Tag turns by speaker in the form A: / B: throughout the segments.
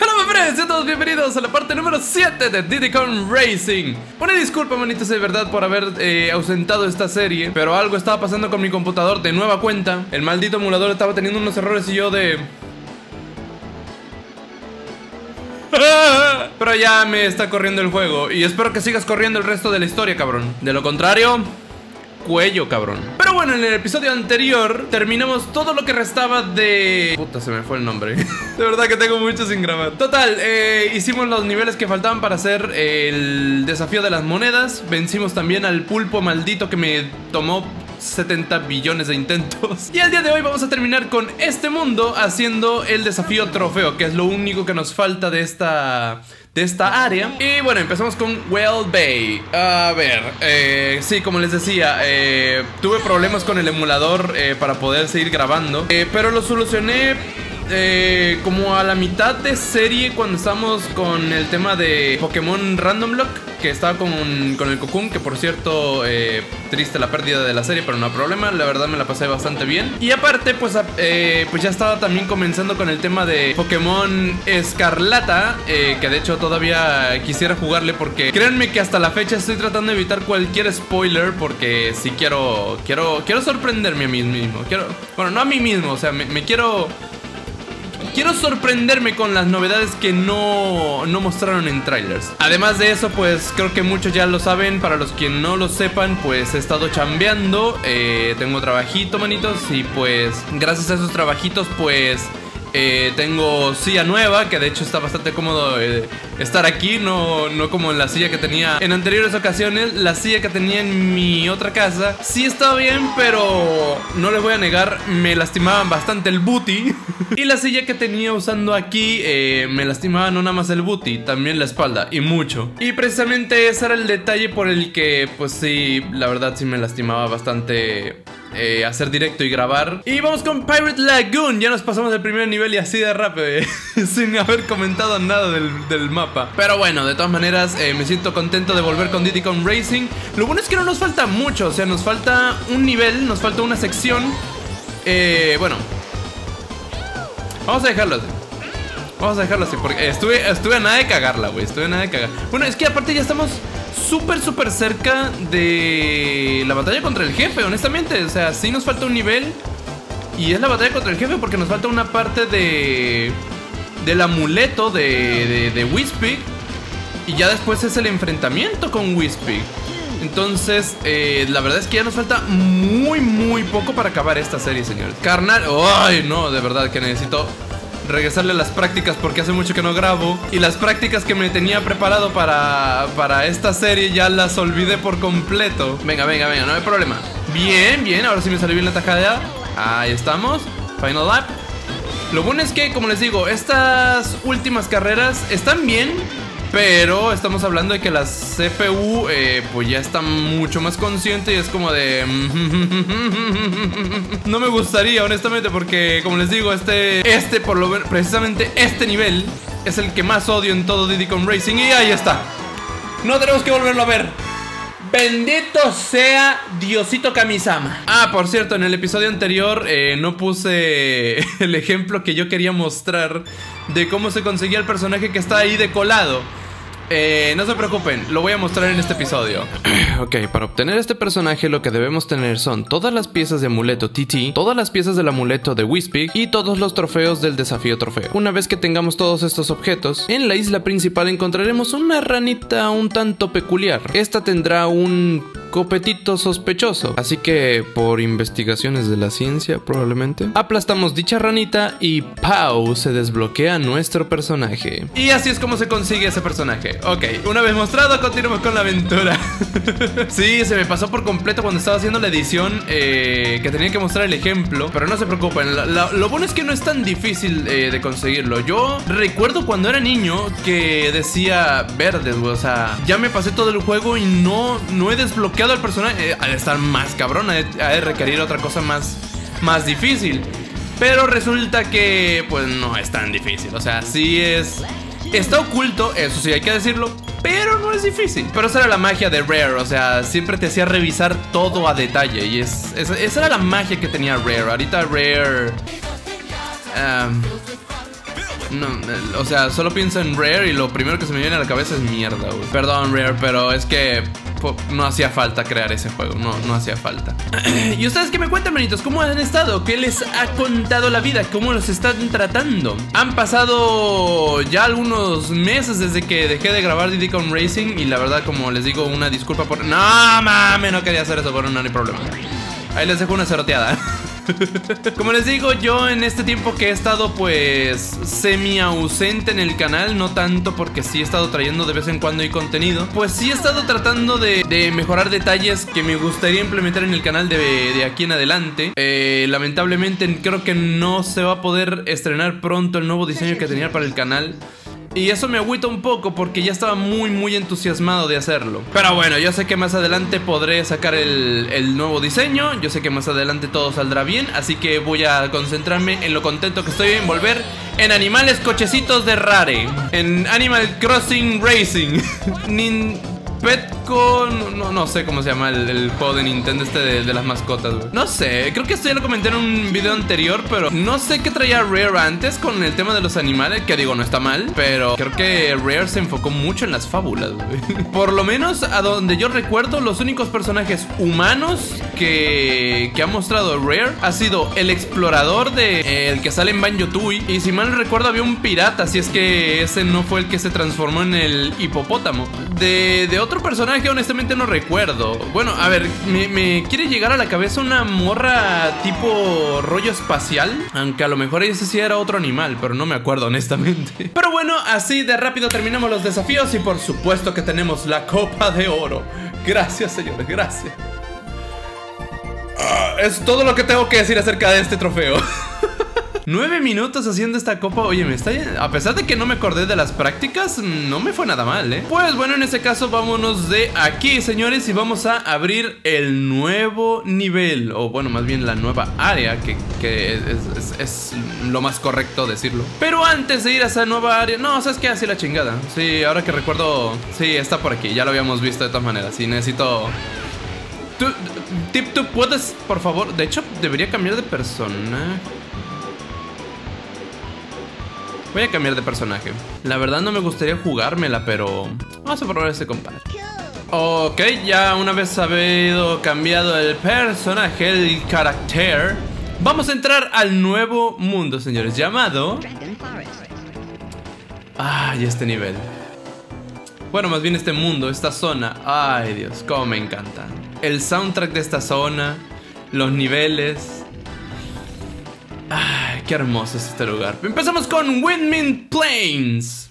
A: Hola, my friends, sean todos bienvenidos a la parte número 7 de Diddy Kong Racing. Una disculpa, manitos, de verdad, por haber ausentado esta serie, pero algo estaba pasando con mi computador de nueva cuenta. El maldito emulador estaba teniendo unos errores y yo de... Pero ya me está corriendo el juego y espero que sigas corriendo el resto de la historia, cabrón. De lo contrario... cuello, cabrón. Pero bueno, en el episodio anterior terminamos todo lo que restaba de... Puta, se me fue el nombre. De verdad que tengo mucho sin grabar. Total, hicimos los niveles que faltaban para hacer el desafío de las monedas. Vencimos también al pulpo maldito que me tomó 70 billones de intentos. Y el día de hoy vamos a terminar con este mundo haciendo el desafío trofeo, que es lo único que nos falta de esta área. Y bueno, empezamos con Whale Bay. A ver, sí, como les decía, tuve problemas con el emulador para poder seguir grabando, pero lo solucioné como a la mitad de serie, cuando estamos con el tema de Pokémon Random Lock, que estaba con el Cocoon, que por cierto, triste la pérdida de la serie, pero no hay problema, la verdad me la pasé bastante bien. Y aparte, pues ya estaba también comenzando con el tema de Pokémon Escarlata, que de hecho todavía quisiera jugarle, porque créanme que hasta la fecha estoy tratando de evitar cualquier spoiler, porque sí quiero sorprenderme a mí mismo. Bueno, no a mí mismo, o sea, Quiero sorprenderme con las novedades que no mostraron en trailers. Además de eso, pues creo que muchos ya lo saben. Para los que no lo sepan, pues he estado chambeando, tengo trabajito, manitos. Y pues gracias a esos trabajitos, pues tengo silla nueva, que de hecho está bastante cómodo estar aquí, no como en la silla que tenía en anteriores ocasiones. La silla que tenía en mi otra casa sí estaba bien, pero no les voy a negar, me lastimaban bastante el booty. Y la silla que tenía usando aquí me lastimaba no nada más el booty, también la espalda, y mucho. Y precisamente ese era el detalle por el que, pues sí, la verdad sí me lastimaba bastante hacer directo y grabar. Y vamos con Pirate Lagoon. Ya nos pasamos el primer nivel y así de rápido, sin haber comentado nada del mapa. Pero bueno, de todas maneras, me siento contento de volver con Diddy Kong Racing. Lo bueno es que no nos falta mucho, o sea, nos falta un nivel, nos falta una sección. Bueno, vamos a dejarlo así. Vamos a dejarlo así, porque estuve a nada de cagarla, güey. Estuve a nada de cagar. Bueno, es que aparte ya estamos súper cerca de la batalla contra el jefe, honestamente. O sea, sí nos falta un nivel y es la batalla contra el jefe, porque nos falta una parte del amuleto de Whispig. Y ya después es el enfrentamiento con Whispig. Entonces, la verdad es que ya nos falta muy poco para acabar esta serie, señores. Carnal, ay, no, de verdad que necesito regresarle a las prácticas, porque hace mucho que no grabo. Y las prácticas que me tenía preparado para esta serie ya las olvidé por completo. Venga, no hay problema. Bien, ahora sí me salió bien la tajada. Ahí estamos, final lap. Lo bueno es que, como les digo, estas últimas carreras están bien, pero estamos hablando de que la CPU pues ya está mucho más consciente y es como de... No me gustaría, honestamente, porque como les digo, por lo menos, precisamente este nivel es el que más odio en todo Diddy Kong Racing. Y ahí está. No tenemos que volverlo a ver. Bendito sea Diosito Kamisama. Ah, por cierto, en el episodio anterior no puse el ejemplo que yo quería mostrar de cómo se conseguía el personaje que está ahí de colado. No se preocupen, lo voy a mostrar en este episodio. Ok, para obtener este personaje lo que debemos tener son todas las piezas de amuleto TT, todas las piezas del amuleto de Whispig y todos los trofeos del desafío trofeo. Una vez que tengamos todos estos objetos, en la isla principal encontraremos una ranita un tanto peculiar. Esta tendrá un copetito sospechoso, así que por investigaciones de la ciencia probablemente aplastamos dicha ranita y ¡pau! Se desbloquea nuestro personaje. Y así es como se consigue ese personaje. Ok, una vez mostrado, continuamos con la aventura. Sí, se me pasó por completo cuando estaba haciendo la edición que tenía que mostrar el ejemplo, pero no se preocupen, lo bueno es que no es tan difícil de conseguirlo. Yo recuerdo cuando era niño que decía verdes, o sea, ya me pasé todo el juego y no he desbloqueado al personaje. Ha de estar más cabrón, ha de requerir otra cosa más difícil. Pero resulta que pues no es tan difícil. O sea, sí está oculto, eso sí hay que decirlo, pero no es difícil. Pero esa era la magia de Rare, o sea, siempre te hacía revisar todo a detalle. Y esa era la magia que tenía Rare. Ahorita Rare No, o sea, solo pienso en Rare y lo primero que se me viene a la cabeza es mierda, güey. Perdón, Rare, pero es que no hacía falta crear ese juego. No hacía falta. ¿Y ustedes qué me cuentan, manitos? ¿Cómo han estado? ¿Qué les ha contado la vida? ¿Cómo los están tratando? Han pasado ya algunos meses desde que dejé de grabar Diddy Kong Racing. Y la verdad, como les digo, una disculpa por... No, mames, no quería hacer eso, pero no hay problema. Ahí les dejo una ceroteada. Como les digo, yo en este tiempo que he estado pues semi ausente en el canal, no tanto porque sí he estado trayendo de vez en cuando contenido, pues sí he estado tratando de mejorar detalles que me gustaría implementar en el canal de aquí en adelante. Lamentablemente creo que no se va a poder estrenar pronto el nuevo diseño que tenía para el canal. Y eso me agüita un poco porque ya estaba muy entusiasmado de hacerlo. Pero bueno, yo sé que más adelante podré sacar el nuevo diseño. Yo sé que más adelante todo saldrá bien. Así que voy a concentrarme en lo contento que estoy en volver en Animales Cochecitos de Rare, en Animal Crossing Racing. Petco, no sé cómo se llama el juego de Nintendo de las mascotas, güey. No sé, creo que esto ya lo comenté en un video anterior, pero no sé qué traía Rare antes con el tema de los animales, que digo, no está mal, pero creo que Rare se enfocó mucho en las fábulas, güey. Por lo menos a donde yo recuerdo, los únicos personajes humanos que ha mostrado Rare ha sido el explorador el que sale en Banjo-Tooie, y si mal recuerdo había un pirata, si es que ese no fue el que se transformó en el hipopótamo. De otro personaje honestamente no recuerdo. Bueno, a ver, me quiere llegar a la cabeza una morra tipo rollo espacial, aunque a lo mejor ese sí era otro animal, pero no me acuerdo honestamente. Pero bueno, así de rápido terminamos los desafíos y por supuesto que tenemos la Copa de Oro. Gracias, señores, gracias. Es todo lo que tengo que decir acerca de este trofeo. 9 minutos haciendo esta copa. Oye, a pesar de que no me acordé de las prácticas, no me fue nada mal, ¿eh? Pues bueno, en ese caso vámonos de aquí, señores, y vamos a abrir el nuevo nivel. O bueno, más bien la nueva área, que es lo más correcto decirlo. Pero antes de ir a esa nueva área... No, ¿sabes qué? Así la chingada. Sí, ahora que recuerdo... Sí, está por aquí, ya lo habíamos visto de todas maneras. Sí, necesito... Tip, ¿tú puedes, por favor? De hecho, debería cambiar de persona. Voy a cambiar de personaje. La verdad no me gustaría jugármela, pero vamos a probar este compadre. Ok, ya una vez habido cambiado el personaje, el carácter, vamos a entrar al nuevo mundo, señores, llamado... Ay, este nivel. Bueno, más bien este mundo, esta zona. Ay, Dios, cómo me encanta. El soundtrack de esta zona, los niveles... Ay, qué hermoso es este lugar. Empezamos con Windmill Plains.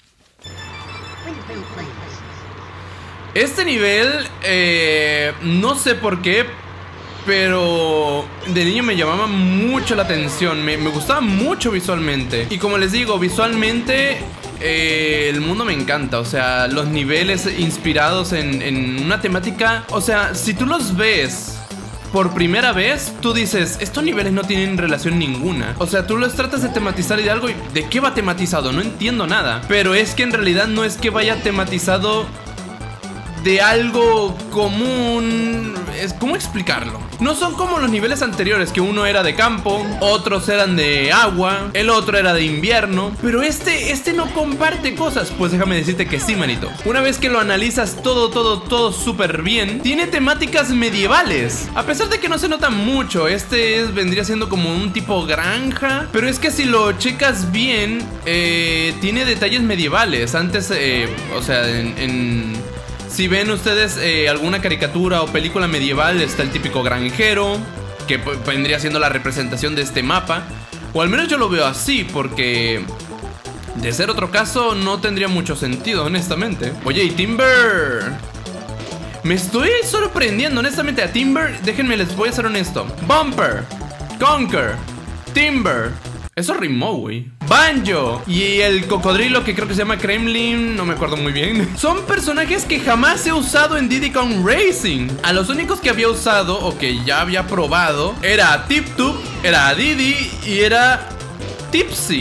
A: Este nivel, no sé por qué, pero de niño me llamaba mucho la atención. Me gustaba mucho visualmente. Y como les digo, visualmente el mundo me encanta. O sea, los niveles inspirados en una temática. O sea, si tú los ves por primera vez, tú dices, estos niveles no tienen relación ninguna. O sea, tú los tratas de tematizar y de algo y ¿de qué va tematizado? No entiendo nada. Pero es que en realidad no es que vaya tematizado de algo común. ¿Cómo explicarlo? No son como los niveles anteriores, que uno era de campo, otros eran de agua, el otro era de invierno. Pero este no comparte cosas. Pues déjame decirte que sí, manito. Una vez que lo analizas todo súper bien, tiene temáticas medievales. A pesar de que no se nota mucho, vendría siendo como un tipo granja. Pero es que si lo checas bien, tiene detalles medievales. Antes, o sea, si ven ustedes alguna caricatura o película medieval, está el típico granjero, que vendría siendo la representación de este mapa. O al menos yo lo veo así, porque de ser otro caso no tendría mucho sentido, honestamente. Oye, y Timber... Me estoy sorprendiendo, honestamente, a Timber. Déjenme, les voy a ser honesto. Bumper, Conker, Timber. Eso rimó, güey. Banjo y el cocodrilo, que creo que se llama Kremlin, no me acuerdo muy bien. Son personajes que jamás he usado en Diddy Kong Racing. A los únicos que había usado o que ya había probado era Tip Tup, era Diddy y era Tipsy.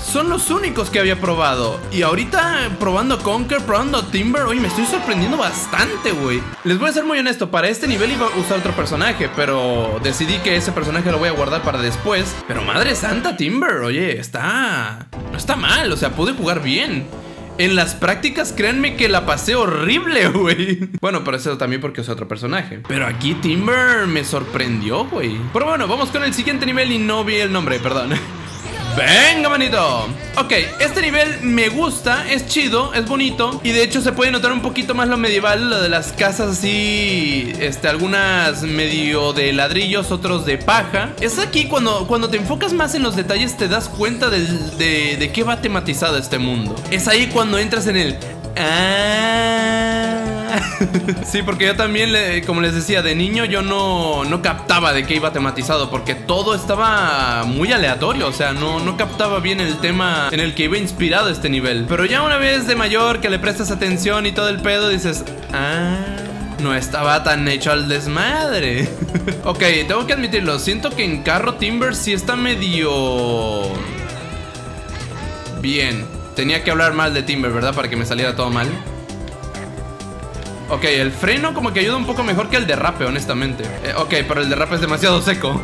A: son los únicos que había probado. Y ahorita probando Conker, probando Timber, oye, me estoy sorprendiendo bastante, güey. Les voy a ser muy honesto, para este nivel iba a usar otro personaje, pero decidí que ese personaje lo voy a guardar para después. Pero madre santa, Timber, oye, no está mal, o sea, pude jugar bien. En las prácticas, créanme que la pasé horrible, güey. Bueno, pero eso también porque es otro personaje. Pero aquí Timber me sorprendió, güey. Pero bueno, vamos con el siguiente nivel y no vi el nombre, perdón. ¡Venga, manito! Ok, este nivel me gusta, es chido, es bonito. Y de hecho se puede notar un poquito más lo medieval, lo de las casas así, algunas medio de ladrillos, otros de paja. Es aquí cuando te enfocas más en los detalles te das cuenta de qué va tematizado este mundo. Es ahí cuando entras en el... Sí, porque yo también, como les decía, de niño yo no captaba de qué iba tematizado, porque todo estaba muy aleatorio. O sea, no captaba bien el tema en el que iba inspirado este nivel. Pero ya una vez de mayor que le prestas atención y todo el pedo, dices, no estaba tan hecho al desmadre. Ok, tengo que admitirlo, siento que en carro Timber sí está medio... bien. Tenía que hablar mal de Timber, ¿verdad? Para que me saliera todo mal. Ok, el freno como que ayuda un poco mejor que el derrape, honestamente. Ok, pero el derrape es demasiado seco.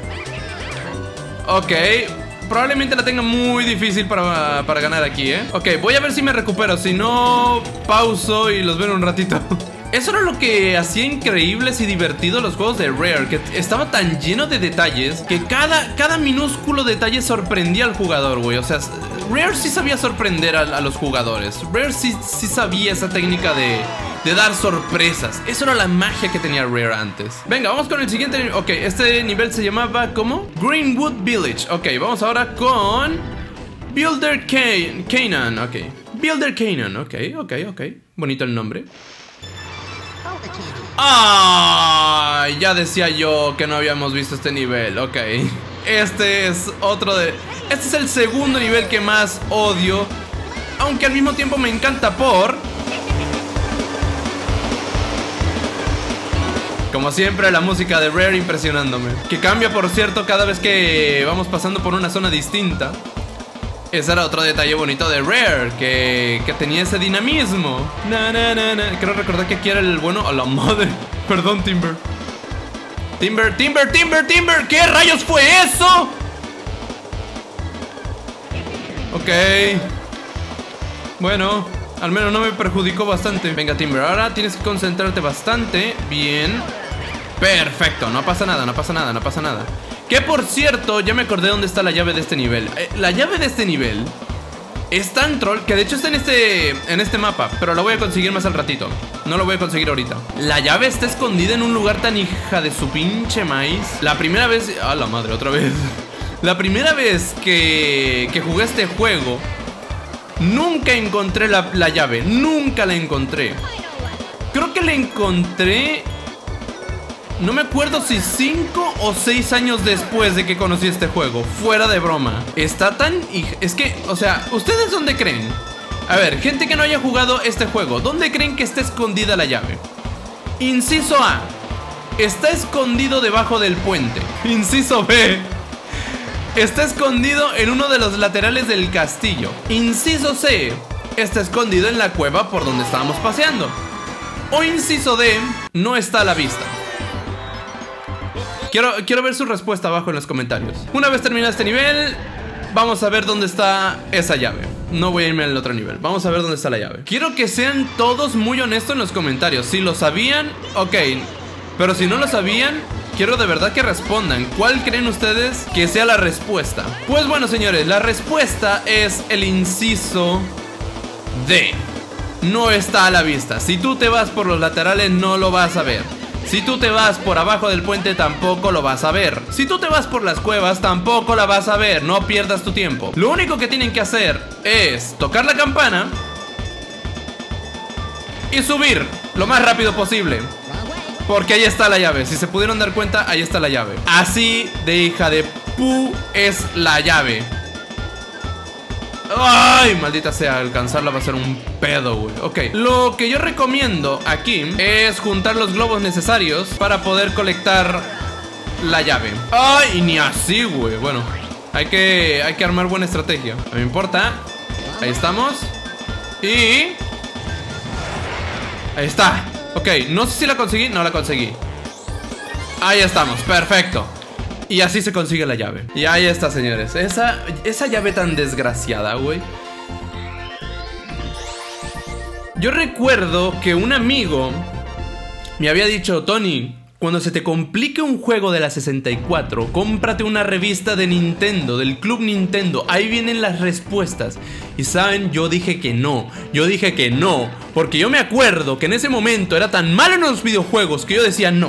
A: Ok, probablemente la tenga muy difícil para ganar aquí, ¿eh? Ok, voy a ver si me recupero. Si no, pauso y los veo en un ratito. Eso era lo que hacía increíbles y divertidos los juegos de Rare, que estaba tan lleno de detalles que cada minúsculo detalle sorprendía al jugador, güey. O sea, Rare sí sabía sorprender a los jugadores. Rare sí sabía esa técnica de dar sorpresas. Eso era la magia que tenía Rare antes. Venga, vamos con el siguiente nivel. Ok, este nivel se llamaba, ¿cómo? Greenwood Village. Ok, vamos ahora con Builder Canaan. Ok, Builder Canaan. Ok. Bonito el nombre. Ah, ya decía yo que no habíamos visto este nivel. Ok, este es otro de... Este es el segundo nivel que más odio, aunque al mismo tiempo me encanta por... Como siempre, la música de Rare impresionándome. Que cambia, por cierto, cada vez que vamos pasando por una zona distinta. Ese era otro detalle bonito de Rare, que tenía ese dinamismo. Quiero recordar que aquí era el bueno. A la madre. Perdón, Timber. Timber. ¿Qué rayos fue eso? Ok. Bueno, al menos no me perjudicó bastante. Venga, Timber, ahora tienes que concentrarte bastante. Bien. Perfecto, no pasa nada. Que por cierto, ya me acordé dónde está la llave de este nivel. La llave de este nivel es tan troll que de hecho está en este mapa, pero la voy a conseguir más al ratito. No lo voy a conseguir ahorita. La llave está escondida en un lugar tan hija de su pinche maíz. La primera vez... ¡Ah, la madre! Otra vez. La primera vez que jugué este juego, nunca encontré la llave. Nunca la encontré. Creo que la encontré... No me acuerdo si 5 o 6 años después de que conocí este juego. Fuera de broma. Está tan... Es que, o sea, ¿ustedes dónde creen? A ver, gente que no haya jugado este juego, ¿dónde creen que está escondida la llave? Inciso A: está escondido debajo del puente. Inciso B: está escondido en uno de los laterales del castillo. Inciso C: está escondido en la cueva por donde estábamos paseando. O inciso D: no está a la vista. Quiero ver su respuesta abajo en los comentarios. Una vez terminado este nivel, vamos a ver dónde está esa llave. No voy a irme al otro nivel. Vamos a ver dónde está la llave. Quiero que sean todos muy honestos en los comentarios. Si lo sabían, ok. Pero si no lo sabían, quiero de verdad que respondan. ¿Cuál creen ustedes que sea la respuesta? Pues bueno, señores, la respuesta es el inciso D. No está a la vista. Si tú te vas por los laterales, no lo vas a ver. Si tú te vas por abajo del puente, tampoco lo vas a ver. Si tú te vas por las cuevas, tampoco la vas a ver. No pierdas tu tiempo. Lo único que tienen que hacer es tocar la campana y subir lo más rápido posible, porque ahí está la llave. Si se pudieron dar cuenta, ahí está la llave. Así de hija de pu es la llave. Ay, maldita sea, alcanzarla va a ser un pedo, güey. Ok, lo que yo recomiendo aquí es juntar los globos necesarios para poder colectar la llave. Ay, y ni así, güey. Bueno, Hay que armar buena estrategia. No me importa. Ahí estamos. Y... ahí está. Ok, no sé si la conseguí. No la conseguí. Ahí estamos, perfecto. Y así se consigue la llave. Y ahí está, señores. Esa llave tan desgraciada, güey. Yo recuerdo que un amigo me había dicho: Tony, cuando se te complique un juego de la 64, cómprate una revista de Nintendo, del Club Nintendo. Ahí vienen las respuestas. Y saben, yo dije que no. Yo dije que no, porque yo me acuerdo que en ese momento era tan malo en los videojuegos que yo decía no.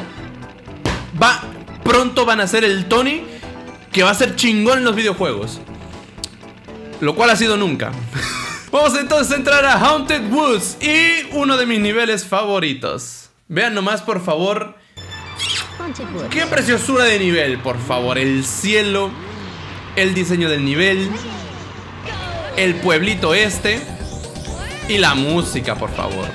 A: Pronto van a ser el Tony que va a ser chingón en los videojuegos. Lo cual ha sido nunca. Vamos entonces a entrar a Haunted Woods y uno de mis niveles favoritos. Vean nomás, por favor. Qué preciosura de nivel, por favor. El cielo, el diseño del nivel, el pueblito este y la música, por favor.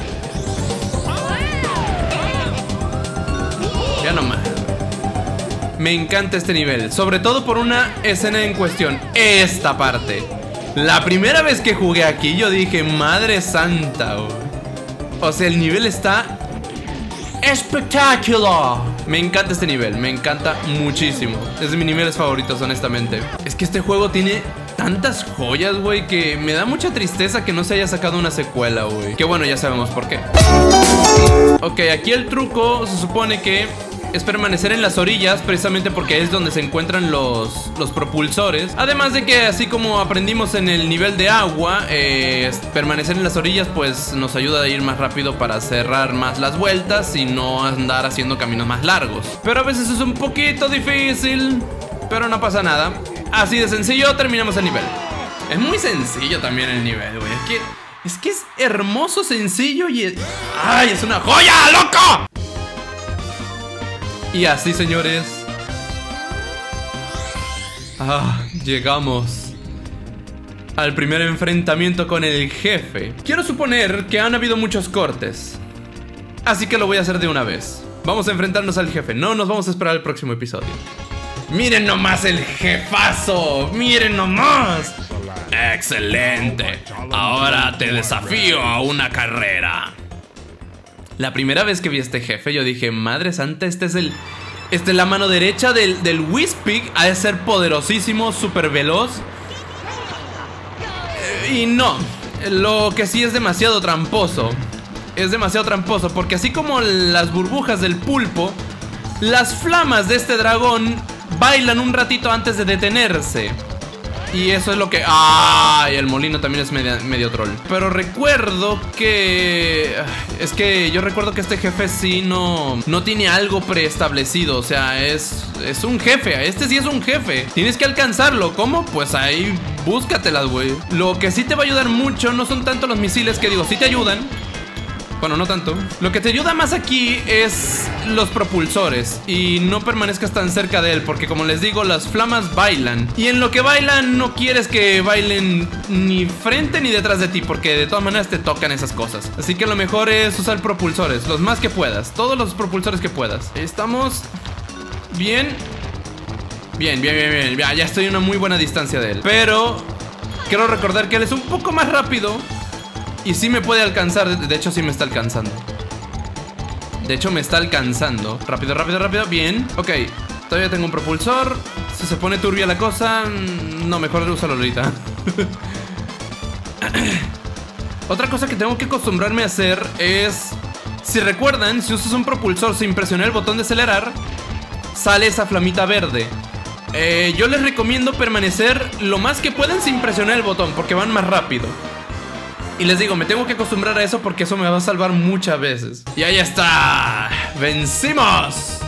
A: Vean nomás. Me encanta este nivel, sobre todo por una escena en cuestión. Esta parte. La primera vez que jugué aquí yo dije, madre santa, güey. O sea, el nivel está espectacular. Me encanta este nivel, me encanta muchísimo. Es de mis niveles favoritos, honestamente. Es que este juego tiene tantas joyas, güey, que me da mucha tristeza que no se haya sacado una secuela, güey. Que bueno, ya sabemos por qué. Ok, aquí el truco se supone que es permanecer en las orillas, precisamente porque es donde se encuentran los propulsores. Además de que, así como aprendimos en el nivel de agua, permanecer en las orillas pues nos ayuda a ir más rápido para cerrar más las vueltas y no andar haciendo caminos más largos. Pero a veces es un poquito difícil, pero no pasa nada. Así de sencillo terminamos el nivel. Es muy sencillo también el nivel, güey. Es que es hermoso, sencillo y... ¡ay, es una joya, loco! Y así, señores, llegamos al primer enfrentamiento con el jefe. Quiero suponer que han habido muchos cortes, así que lo voy a hacer de una vez. Vamos a enfrentarnos al jefe, no nos vamos a esperar al próximo episodio. ¡Miren nomás el jefazo! ¡Miren nomás! ¡Excelente! Ahora te desafío a una carrera. La primera vez que vi a este jefe yo dije, madre santa, este es la mano derecha del Whispig. Ha de ser poderosísimo, súper veloz. Y no, lo que sí es demasiado tramposo. Es demasiado tramposo porque así como las burbujas del pulpo, las flamas de este dragón bailan un ratito antes de detenerse. Y eso es lo que... ¡ay! El molino también es medio troll. Pero recuerdo que... es que yo recuerdo que este jefe sí no tiene algo preestablecido. O sea, es un jefe. Este sí es un jefe. Tienes que alcanzarlo. ¿Cómo? Pues ahí búscatelas, güey. Lo que sí te va a ayudar mucho no son tanto los misiles, que digo, sí te ayudan. Bueno, no tanto. Lo que te ayuda más aquí es los propulsores. Y no permanezcas tan cerca de él, porque como les digo, las flamas bailan. Y en lo que bailan no quieres que bailen ni frente ni detrás de ti, porque de todas maneras te tocan esas cosas. Así que lo mejor es usar propulsores, los más que puedas. Todos los propulsores que puedas. Estamos bien. Bien. Ya estoy a una muy buena distancia de él. Pero quiero recordar que él es un poco más rápido y sí me puede alcanzar. De hecho sí me está alcanzando. Rápido. Bien, ok. Todavía tengo un propulsor. Si se pone turbia la cosa, no, mejor úsalo ahorita. Otra cosa que tengo que acostumbrarme a hacer es... si recuerdan, si usas un propulsor sin presionar el botón de acelerar, sale esa flamita verde. Yo les recomiendo permanecer lo más que puedan sin presionar el botón, porque van más rápido. Y les digo, me tengo que acostumbrar a eso porque eso me va a salvar muchas veces. Y ahí está. ¡Vencimos!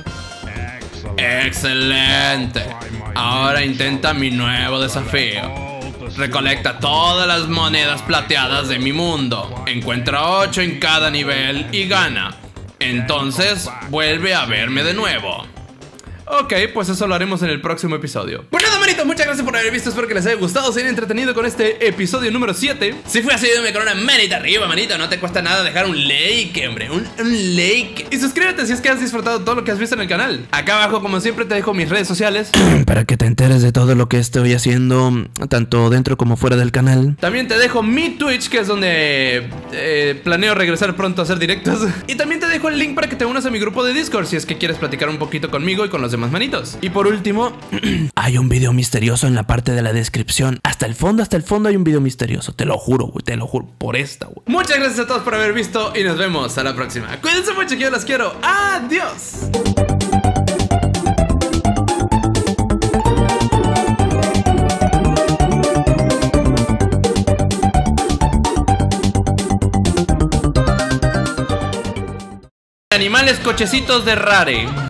A: ¡Excelente! Ahora intenta mi nuevo desafío. Recolecta todas las monedas plateadas de mi mundo. Encuentra 8 en cada nivel y gana. Entonces, vuelve a verme de nuevo. Ok, pues eso lo haremos en el próximo episodio. Pues nada, manitos, muchas gracias por haber visto. Espero que les haya gustado, se hayan entretenido con este episodio número 7. Si fue así, dame con una manita arriba, manito. No te cuesta nada dejar un like, hombre, un like. Y suscríbete si es que has disfrutado todo lo que has visto en el canal. Acá abajo, como siempre, te dejo mis redes sociales
B: para que te enteres de todo lo que estoy haciendo, tanto dentro como fuera del canal.
A: También te dejo mi Twitch, que es donde planeo regresar pronto a hacer directos. Y también te dejo el link para que te unas a mi grupo de Discord si es que quieres platicar un poquito conmigo y con los demás manitos. Y por último,
B: hay un video misterioso en la parte de la descripción. Hasta el fondo hay un video misterioso. Te lo juro, güey, te lo juro. Por esta, güey.
A: Muchas gracias a todos por haber visto y nos vemos a la próxima. Cuídense mucho, que yo las quiero. Adiós. Animales cochecitos de Rare.